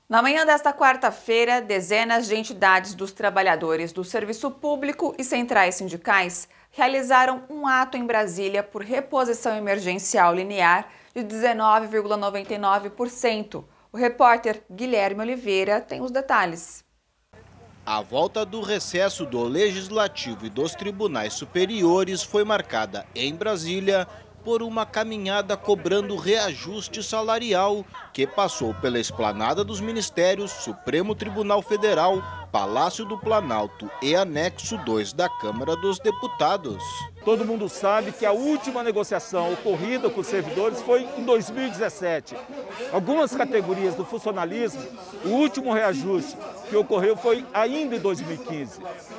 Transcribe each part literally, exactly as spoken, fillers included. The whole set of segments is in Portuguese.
Na manhã desta quarta-feira, dezenas de entidades dos trabalhadores do serviço público e centrais sindicais realizaram um ato em Brasília por reposição emergencial linear de dezenove vírgula noventa e nove por cento. O repórter Guilherme Oliveira tem os detalhes. A volta do recesso do Legislativo e dos tribunais superiores foi marcada em Brasília por uma caminhada cobrando reajuste salarial que passou pela esplanada dos Ministérios, Supremo Tribunal Federal, Palácio do Planalto e Anexo dois da Câmara dos Deputados. Todo mundo sabe que a última negociação ocorrida com os servidores foi em dois mil e dezessete. Algumas categorias do funcionalismo, o último reajuste que ocorreu foi ainda em dois mil e quinze.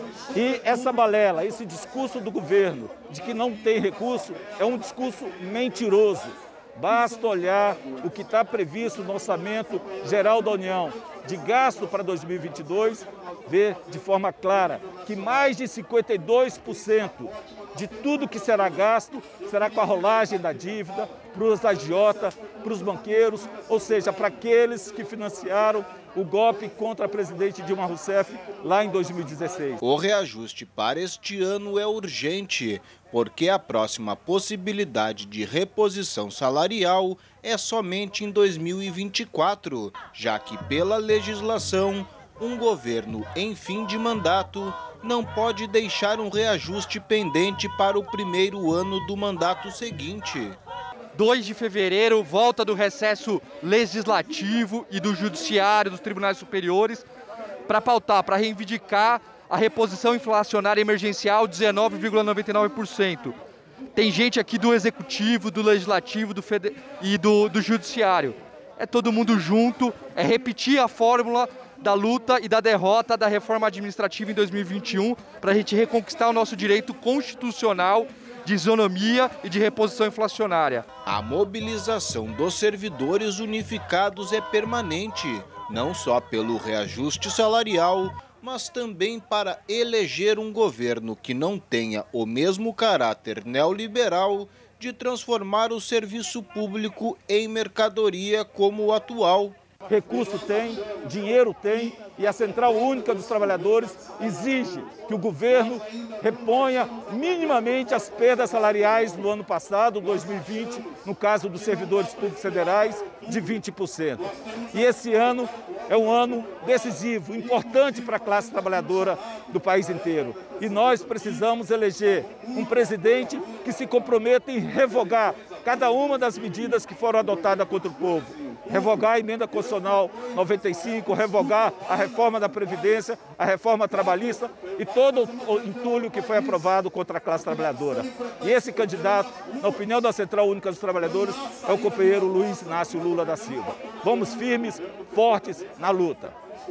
E essa balela, esse discurso do governo de que não tem recurso, é um discurso mentiroso. Basta olhar o que está previsto no Orçamento Geral da União de gasto para dois mil e vinte e dois, ver de forma clara que mais de cinquenta e dois por cento de tudo que será gasto será com a rolagem da dívida para os agiotas, para os banqueiros, ou seja, para aqueles que financiaram o golpe contra a presidente Dilma Rousseff lá em dois mil e dezesseis. O reajuste para este ano é urgente, porque a próxima possibilidade de reposição salarial é somente em dois mil e vinte e quatro, já que pela legislação, um governo em fim de mandato não pode deixar um reajuste pendente para o primeiro ano do mandato seguinte. dois de fevereiro, volta do recesso legislativo e do judiciário, dos tribunais superiores, para pautar, para reivindicar a reposição inflacionária emergencial dezenove vírgula noventa e nove por cento. Tem gente aqui do executivo, do legislativo do fede... e do, do judiciário. É todo mundo junto, é repetir a fórmula da luta e da derrota da reforma administrativa em dois mil e vinte e um para a gente reconquistar o nosso direito constitucional de isonomia e de reposição inflacionária. A mobilização dos servidores unificados é permanente, não só pelo reajuste salarial, mas também para eleger um governo que não tenha o mesmo caráter neoliberal de transformar o serviço público em mercadoria como o atual. Recurso tem, dinheiro tem, e a Central Única dos Trabalhadores exige que o governo reponha minimamente as perdas salariais do ano passado, dois mil e vinte, no caso dos servidores públicos federais, de vinte por cento. E esse ano é um ano decisivo, importante para a classe trabalhadora do país inteiro. E nós precisamos eleger um presidente que se comprometa em revogar cada uma das medidas que foram adotadas contra o povo. Revogar a emenda constitucional noventa e cinco, revogar a reforma da Previdência, a reforma trabalhista e todo o entulho que foi aprovado contra a classe trabalhadora. E esse candidato, na opinião da Central Única dos Trabalhadores, é o companheiro Luiz Inácio Lula da Silva. Vamos firmes, fortes na luta.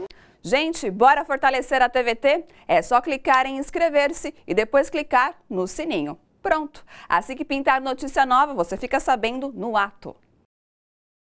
Gente, bora fortalecer a T V T? É só clicar em inscrever-se e depois clicar no sininho. Pronto! Assim que pintar notícia nova, você fica sabendo no ato.